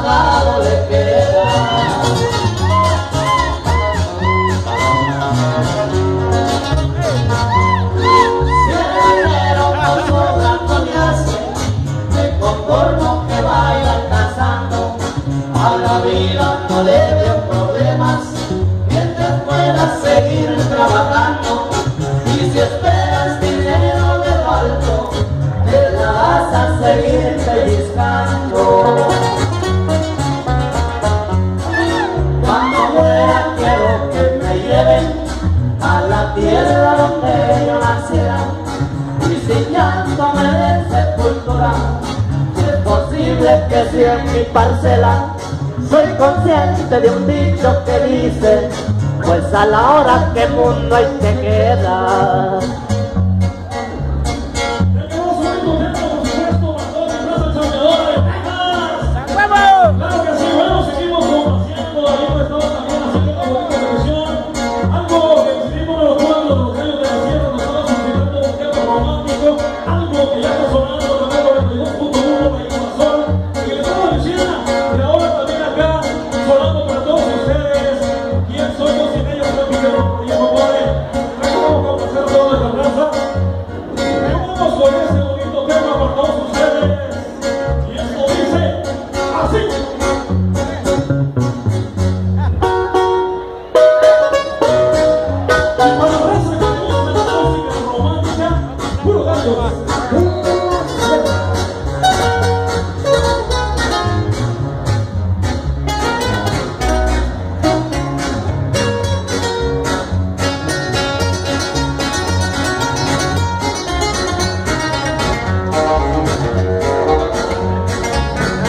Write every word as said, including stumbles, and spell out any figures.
trabajado le queda. Si el dinero por sobra no le hace, me conformo que vaya alcanzando. A la vida no le veo problemas mientras pueda seguir trabajando. Y si esperas dinero de lo alto, te la vas a seguir pellizcando. Cuando muera quiero que me lleven a la tierra donde yo naciera, y si llanto me den sepultura, si es posible que sea en mi parcela. Soy consciente de un dicho que dice, pues a la hora que mundo ahí te queda.